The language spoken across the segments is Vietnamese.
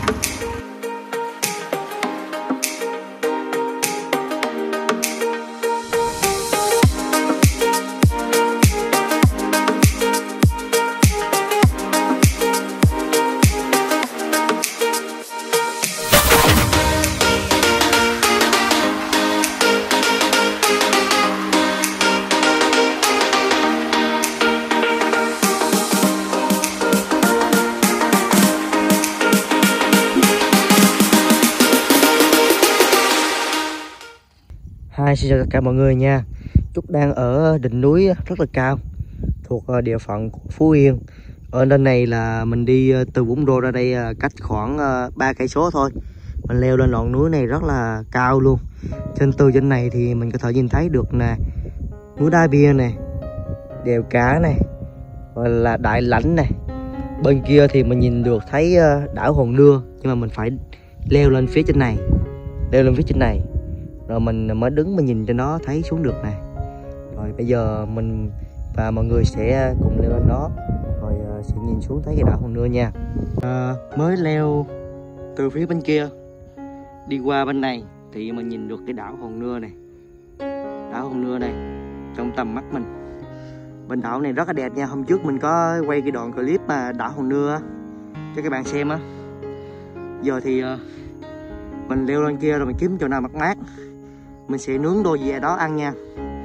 Xin chào tất cả mọi người nha. Trúc đang ở đỉnh núi rất là cao thuộc địa phận của Phú Yên. Ở nơi này là mình đi từ Vũng Rô ra đây cách khoảng 3 cây số thôi. Mình leo lên ngọn núi này rất là cao luôn. Từ trên này thì mình có thể nhìn thấy được nè, núi Đá Bia này, đèo Cá này, và là Đại Lãnh này. Bên kia thì mình nhìn được thấy đảo Hòn Nưa, nhưng mà mình phải leo lên phía trên này, rồi mình mới đứng mình nhìn cho nó thấy xuống được nè. Rồi bây giờ mình và mọi người sẽ cùng leo lên đó, rồi sẽ nhìn xuống thấy cái đảo Hòn Nưa nha. Mới leo từ phía bên kia đi qua bên này thì mình nhìn được cái đảo Hòn Nưa này. Đảo Hòn Nưa này trong tầm mắt mình. Bên đảo này rất là đẹp nha. Hôm trước mình có quay cái đoạn clip mà đảo Hòn Nưa cho các bạn xem á. Giờ thì mình leo lên kia rồi mình kiếm chỗ nào mát mát, mình sẽ nướng đồ về đó ăn nha.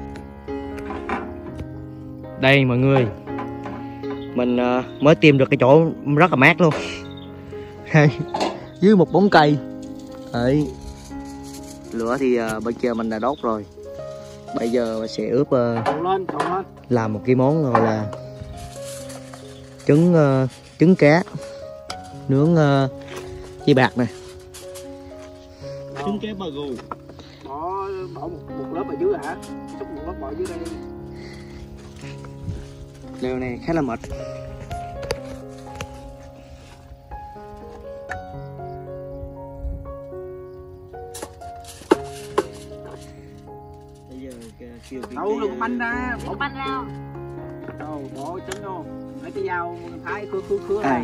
Đây mọi người, mình mới tìm được cái chỗ rất là mát luôn. Dưới một bóng cây. Đấy. Lửa thì bên kia mình đã đốt rồi. Bây giờ mình sẽ ướp làm một cái món gọi là trứng cá nướng chi bạc này. Trứng cá bờ gù. Bỏ một lớp ở dưới hả? Xúc một lớp bỏ dưới đây. Leo này khá là mệt. Bây giờ kêu đâu đừng banh ra, bỏ banh ra. Đâu, bỏ trứng vô. Lấy cái dao thái khứa này.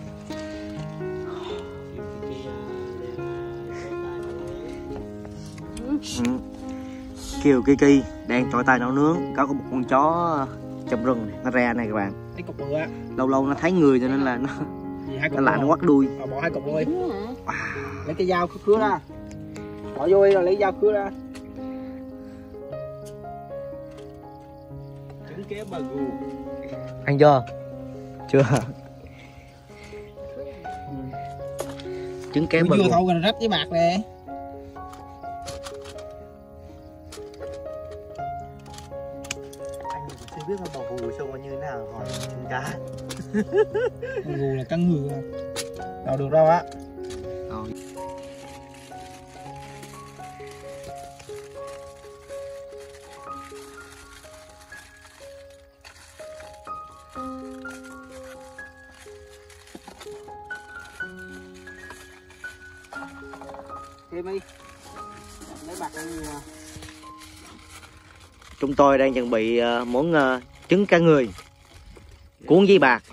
Kiều Kiki đang chọi tay nấu nướng. Có một con chó trong rừng này, nó ra này các bạn. Cái cục bự á. Lâu lâu nó thấy người cho nên là nó lại nó quắt đuôi. Bỏ 2 cục luôn đi. Lấy cái dao khứa ra. Bỏ vô đi rồi lấy dao khứa ra. Trứng cá bờ gù. Ăn chưa? Chưa. Trứng cá bờ gù. Vừa thâu rồi rách với bạc nè. Chưa biết là bò gù trông như thế nào, hỏi trứng cá. Bò gù là cắn ngừ. Đâu được đâu á. Thêm đi. Lấy bạc ăn nhiều mà. Chúng tôi đang chuẩn bị món trứng cá người cuốn với bạc.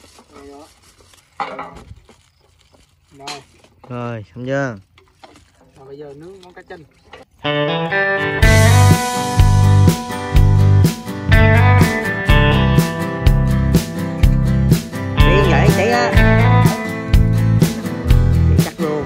Rồi, xong chưa? Rồi bây giờ nướng món cá chanh. Đi vậy cháy á. Chắc luôn.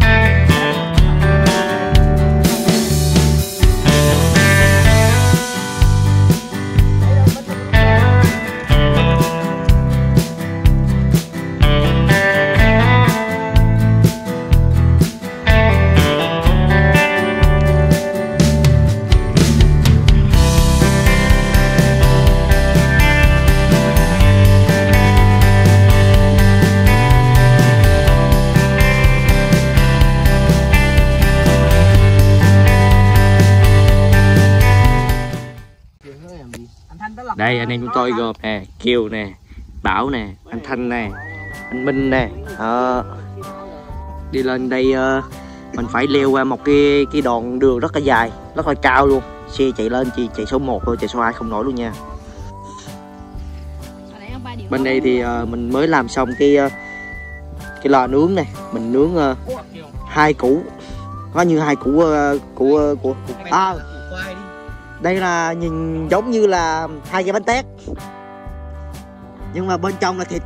Đây anh em chúng tôi gồm nè, Kiều nè, Bảo nè, anh Thanh nè, anh Minh nè. Đi lên đây mình phải leo qua một cái đoạn đường rất là dài, rất là cao luôn. Xe chạy lên chỉ chạy số 1 thôi, chạy số 2 không nổi luôn nha. Bên đây thì mình mới làm xong cái cái lò nướng này, mình nướng 2 củ, có như 2 củ của đây là nhìn giống như là 2 cái bánh tét nhưng mà bên trong là thịt.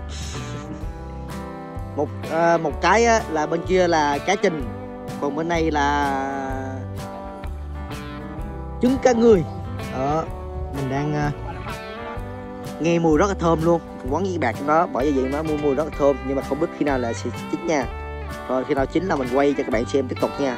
Một cái là bên kia là cá trình, còn bên này là trứng cá người. Mình đang nghe mùi rất là thơm luôn. Quán với bạc đó bỏ gia vị nó mùi rất là thơm, nhưng mà không biết khi nào là sẽ chín nha. Rồi khi nào chín là mình quay cho các bạn xem tiếp tục nha.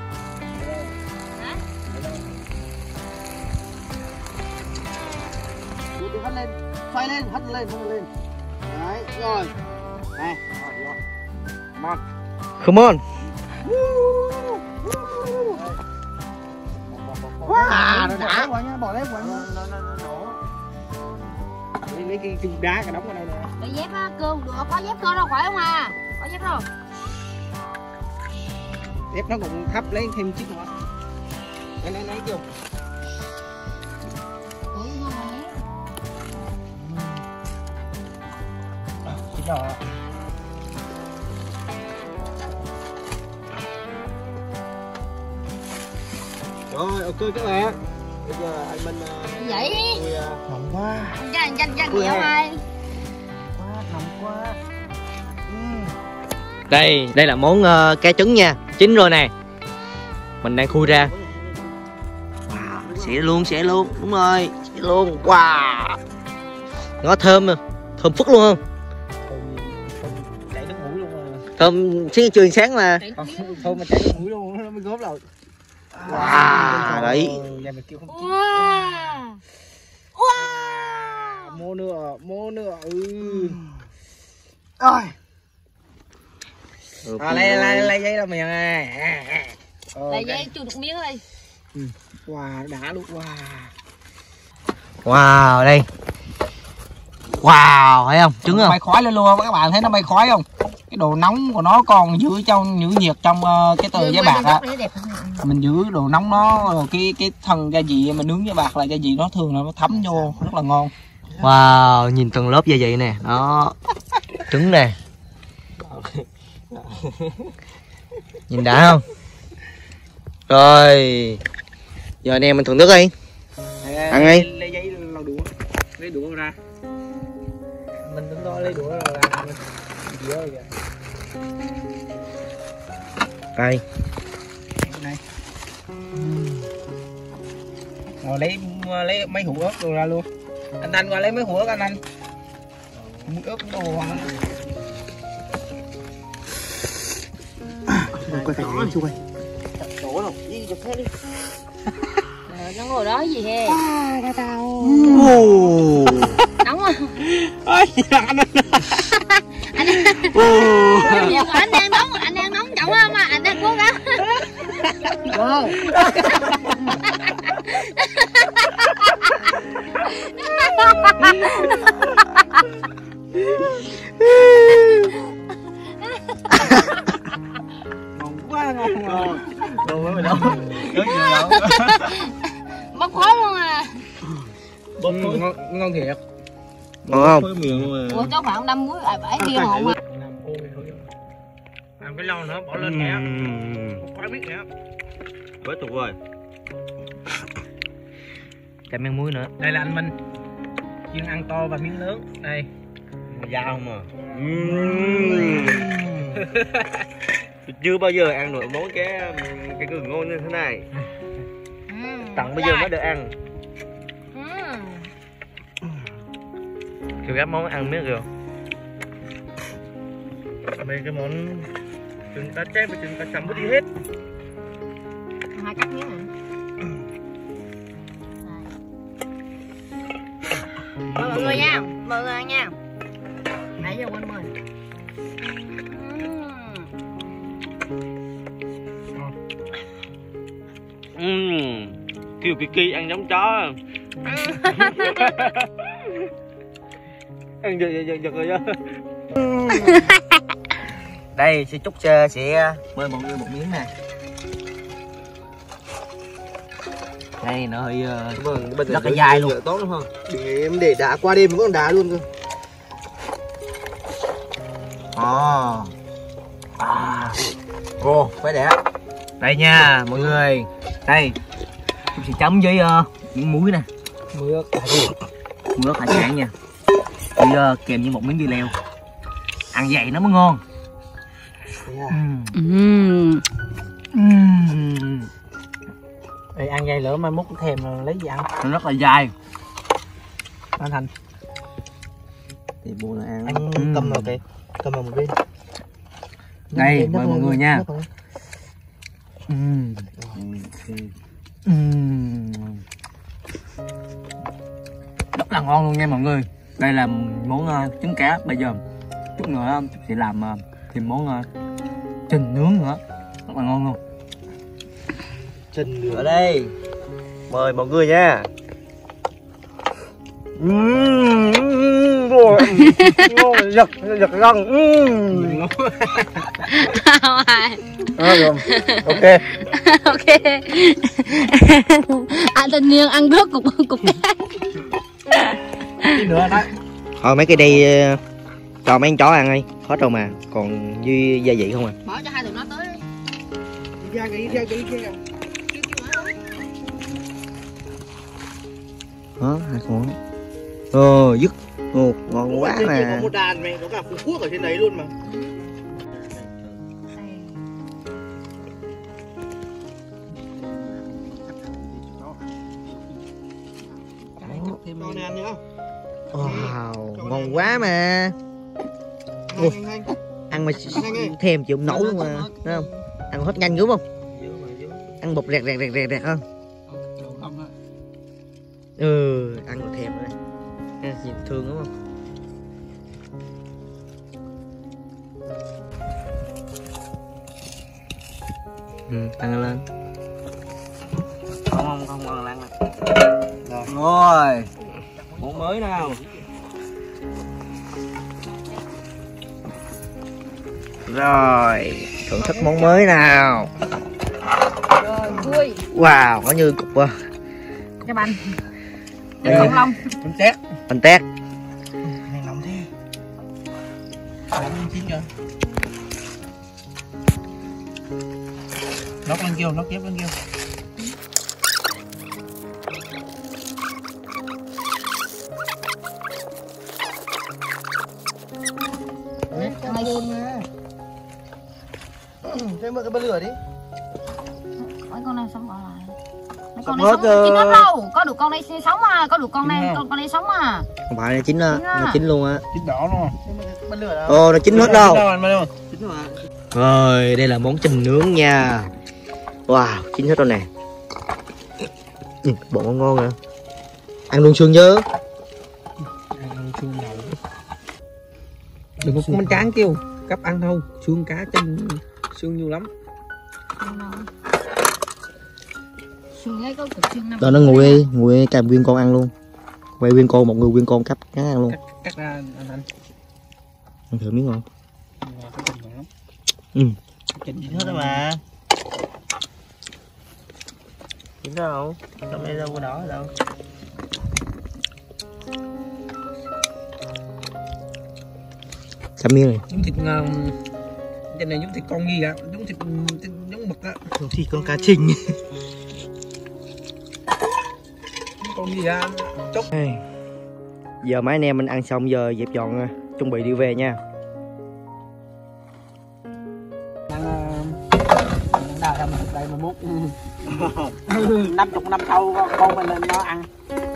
Hất lên, xoay lên, hất lên, đấy, rồi. Này, rồi. Come on. Come on. Wow, nó đã quá nhá, bỏ lép quá nhá. Nó. Lấy cái đá cái đóng ở đây nè. Để dép á, Cương, được có dép cơ đâu khỏi không à? Có dép đâu. Dép nó cũng thấp lấy thêm chiếc nữa. Này kêu. Chiếc đỏ. Rồi, ok các bạn. Bây giờ anh Minh vậy nóng quá. Danh nhiều ơi. Quá nóng quá. Đây là món cá trứng nha, chín rồi nè. Mình đang khui ra. Wow, xẻ luôn, đúng rồi, xẻ luôn. Wow. Nó thơm phức luôn không? Chảy nước mũi luôn rồi. Thơm xí trường sáng mà. Thơm mà chảy nước mũi luôn, nó mới gốp rồi. Wow, đấy. Mua nữa. Rồi. Lấy giấy đâu mày ơi. Lấy giấy chùi được miếng ơi. Wow, đã luôn. Wow, đây. Wow, thấy không? Trứng không? Bay khói lên luôn các bạn, thấy nó bay khói không? Cái độ nóng của nó còn giữ nhiệt trong cái tờ giấy bạc á. Mình giữ đồ nóng nó, rồi cái thân gia vị mà nướng với bạc là gia vị nó thường là nó thấm vô rất là ngon. Wow, nhìn từng lớp gia vị nè, đó. Trứng nè. Nhìn đã không? Rồi. Giờ anh em mình thưởng thức đi. Ăn đi. Lấy giấy lau đũa. Lấy đũa ra. Mình đứng đó lấy đũa ra. Đây. Này. Rồi lấy mấy hũ ớt đồ ra luôn. Anh qua lấy mấy hũ ớt anh. Muối ớt đồ. Quay cảnh em chú ơi. Đổ đâu, đi chụp thế đi. Nó ngồi đó gì he? Cái tao. Nóng không? Ôi, anh đang nóng trọng không mà anh đang cố gắng. Wow. Ngon quá, ngon. Đâu mới đâu. Có gì đâu. Bốc khói luôn à. Ngon thiệt. Ngon không? Ủa cháu khoảng 5 muối 7 kia hồn mà. Làm cái lon nữa bỏ lên nè. Quá biết nè. Quá tuyệt vời. Chạm miếng muối nữa. Đây là anh Minh. Chuyên ăn to và miếng lớn. Đây. Dao mà. Chưa bao giờ ăn nổi món cái gừng ngon như thế này. Tận bây giờ mới được ăn. Chưa gắp món ăn miếng rồi. Mấy cái món trứng cá chép và trứng cá chấm đi hết. Hai cắt miếng hả? Mời mọi người nha, mời mọi người nha. Nãy giờ quên mời. Kêu Kiki ăn giống chó. Ăn giật rồi đó. Đây sẽ Trúc sẽ mời mọi người một miếng nè. Đây nó hơi rất là dai luôn. Tốt đúng không? Để em để đá qua đêm vẫn còn đá luôn cơ. Ồ, phải đẹp. Đây nha mọi người. Đây tôi sẽ chấm với miếng muối nè, muối ớt hải sản nha, đi kèm với một miếng dưa leo. Ăn vậy nó mới ngon. Ê, ăn dây lửa mai mốt thèm lấy gì ăn. Nó rất là dai. Anh Thành Thì buồn là ăn. anh cầm vào kìa, cầm vào một bên. Đây mời mọi người nha. Rất là ngon luôn nha mọi người. Đây là món trứng cá. Bây giờ chút nữa sẽ làm thêm món chân nướng nữa, rất là ngon luôn. Chân nữa đây, mời mọi người nha. Ngon, giật răng. Ok. Ok. Anh thanh niên ăn rớt cục Tí nữa đó. Thôi mấy cái đây cho mấy con chó ăn đi, hết rồi mà, còn với gia vị không à. Bỏ cho hai tụi nó tới đi. Ra kỹ. Đó, hai con. Dứt. Ngon quá mà. Có một đàn mày, có cả Phú Quốc ở trên đấy luôn mà. Thêm đàn nữa. Wow, ngon quá mà. Ăn mà thèm chịu nấu luôn mà, thấy không? Ăn hết nhanh đúng không? Ăn bột rẹt không? Ăn mà thèm rồi. Nhìn thương đúng không? Ăn lên. Không ăn nè. Rồi. Món mới nào. Rồi, thưởng thức món mới nào. Rồi, vui. Wow, có như cục Cái bánh khủng long. Bánh tét. Này nóng thế. Nóng chín chưa? Nóc lên kêu, nóc tiếp lên kêu. Mày đi. Thêm một cái bật lửa đi. Mấy con này sống ở lại. Mấy con này sống chín hết đâu. Có được con đây sống à, có được con này con đây sống à. Không phải nó chín á, nó chín luôn á. Chín đỏ luôn. Bật lửa đâu? Nó chín hết đâu. Chín rồi. Rồi, đây là món chân nướng nha. Wow, chín hết rồi nè. Bộ ngon nè. Ăn luôn xương chứ. Đừng có bánh tráng kêu, cấp ăn thôi, xương cá chân xương nhiều lắm. Đó nó nguội cầm nguyên con ăn luôn. Quay nguyên con, một người nguyên con cắt cá ăn luôn. Cắt ra anh. Ăn thử miếng ngon. Chín hết rồi mà. Chín đâu? Trong đây đâu có đỏ đâu. Xăm miếng này. Giống thịt trên này giống thịt con gì á, giống thịt giống mực á. Thì con cá trình. Con gì á, chốc. Giờ mấy anh em mình ăn xong, giờ dẹp dọn chuẩn bị đi về nha. Đang đào ra mình đây mà mốt 50 năm sau con mình lên nó ăn.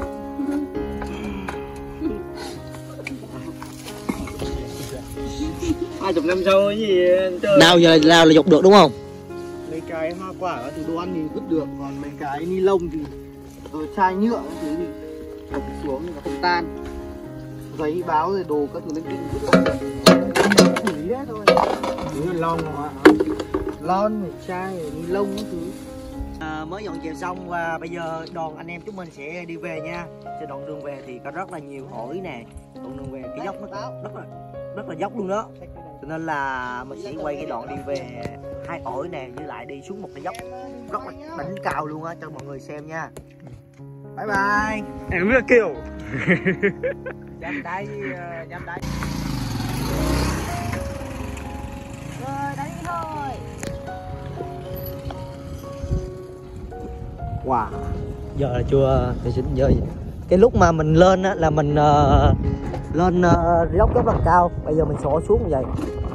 Hai chục năm sau cái gì Đào giờ là dục được đúng không? mấy cái hoa quả thì đồ ăn thì vứt được, còn mấy cái ni lông thì chai nhựa cái thứ thì đập xuống thì nó không tan, giấy báo rồi đồ các thứ linh tinh vứt được, xử lý hết thôi. Đúng là lon rồi, lon chai ni lông các thứ. Mới dọn dẹp xong và bây giờ đoàn anh em chúng mình sẽ đi về nha. Trên đoạn đường về thì có rất là nhiều ổi nè, đoạn đường về cái dốc nó rất là dốc luôn đó, cho nên là mình sẽ quay cái đoạn đi về hai ổi nè, với lại đi xuống một cái dốc rất là đỉnh cao luôn á cho mọi người xem nha. Bye bye. Em biết kêu dám đáy. Rồi đấy. Wow. Giờ là chưa giờ cái lúc mà mình lên á là mình lên dốc rất là cao, bây giờ mình xỏ xuống như vậy.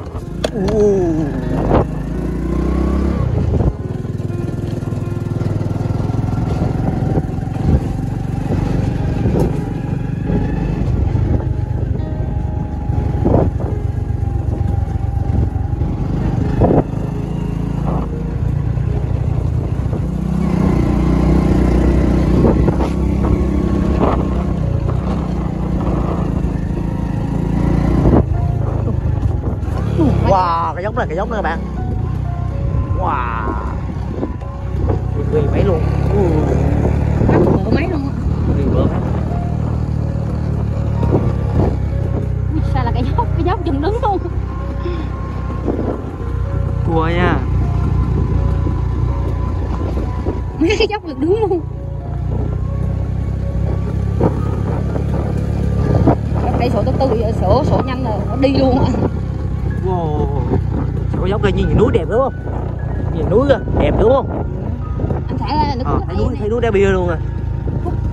Wow, cái dốc này các bạn. Wow. Vì mấy luôn. Bữa mấy luôn á. Vì bữa mấy. Sao là cái dốc chừng đứng luôn. Cua nha. Mấy cái dốc được đứng luôn. Đây sổ từ từ, sổ nhanh rồi, nó đi luôn á. Wow. Cái dốc kia nhìn núi đẹp đúng không? Nhìn núi kìa, đẹp đúng không? Anh thả ra nó thấy núi đá bia luôn à.